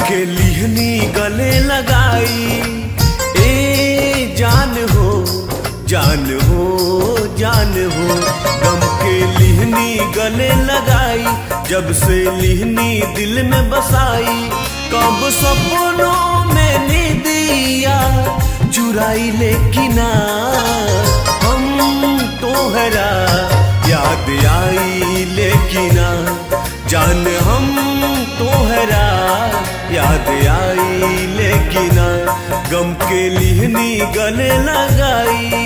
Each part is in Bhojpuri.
के लिहनी गले लगाई। ए जान हो जान हो जान हो, गम के लिहनी गले लगाई। जब से लिहनी दिल में बसाई, कब सपनों में नींदिया चुराई लेकिन हम तोहरा याद आई लेकिन जान हम तोहरा याद आई लेकिन गम के लिहनी गले लगाई।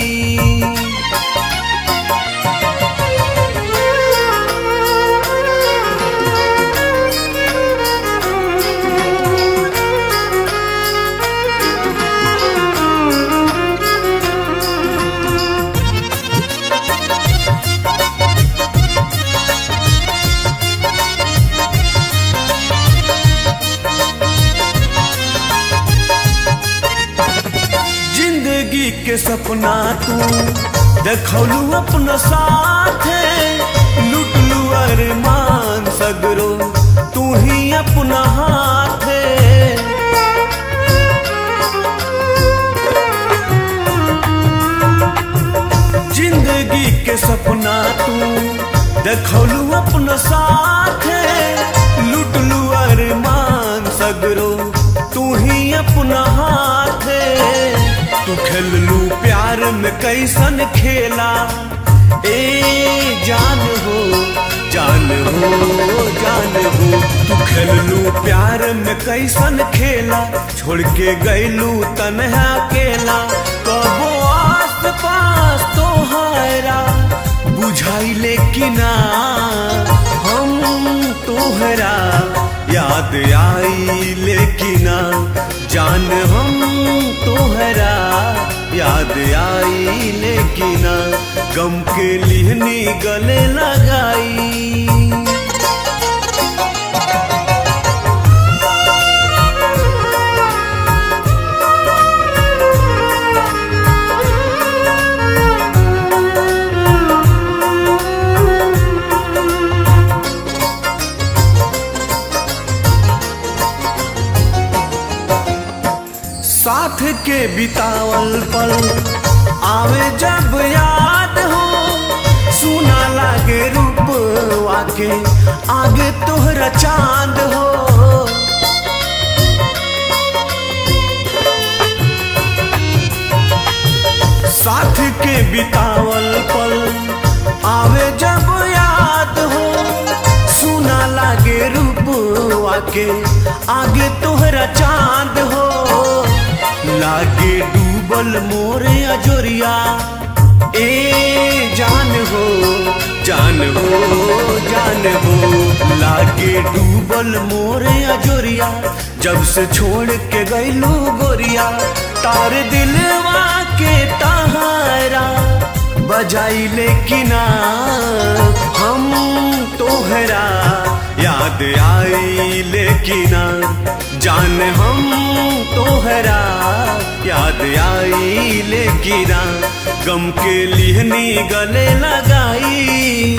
के सपना तू देखलू अपना साथ, लुटलू अरमान सगरो तू ही अपना हाथ। जिंदगी के सपना तू देखलू अपना साथ, लुटलू अरमान सगरो तू ही अपना हाथ। तू खेललू प्यार में कैसन खेला, ए जान हो जान हो जान हो। तू खेललू प्यार में कैसन खेला, छोड़ के गैलू तन्हा अकेला। कबो आस पास तोहरा बुझाई लेकिन हम तोहरा याद आई लेकिन जान हम तोहरा याद आई लेकिन गम के लिहनी गले लगाई। साथ के बितावल पल आवे जब याद हो, सुना लागे रूप आके आगे तोहरा चांद हो। साथ के बितावल पल आवे जब याद हो, सुना लागे रूप आके आगे तोहरा चांद हो। लागे डूबल मोरे अजोरिया, ए जान हो जान हो जान हो। लागे डूबल मोरे अजोरिया, जब से छोड़ के गईलू गोरिया। तार दिलवा के तारा बजाई लेकिन हम तोहरा याद आई लेकिन जान हम तोहरा याद आई लेकिन गम के लिहनी गले लगाई।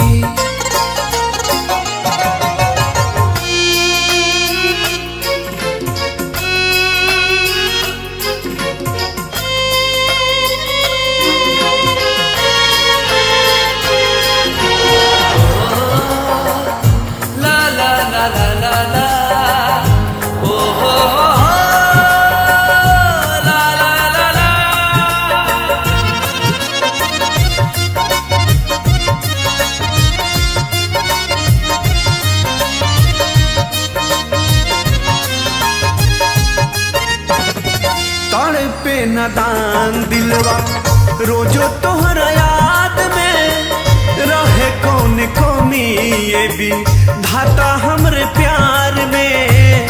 नादान दिलवा रोजो तोहरा याद में रहे कौन कमी, ये भी धाता हमरे प्यार में।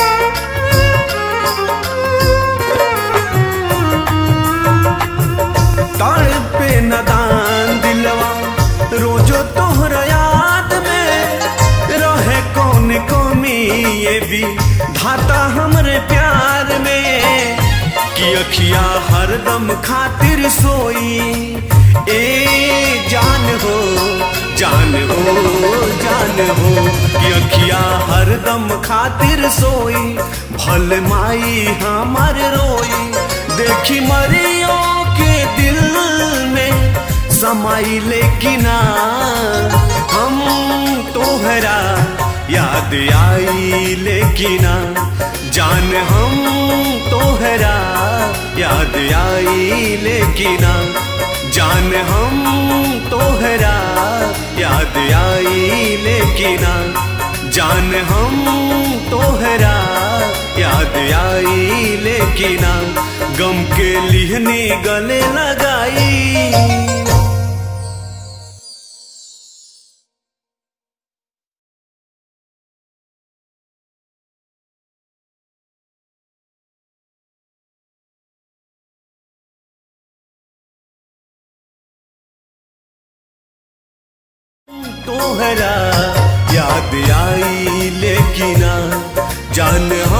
ताड़ पे नादान दिलवा रोजो तोहरा याद में रहे कौन कमी, ये भी धाता हमरे प्यार में। कि अखिया हरदम खातिर सोई, ए जान हो जान हो जान हो। कि अखिया हरदम खातिर सोई, भल माई हमार रोई, देखी मरियो के दिल में समाई लेकिन हम तोहरा याद आई लेकिन जान हम तोहरा याद आई लेकिन जान हम तोहरा याद आई लेकिन जान हम तोहरा याद आई लेकिन गम के लिहनी गले लगाई। तोहरा याद आई लेकिन जान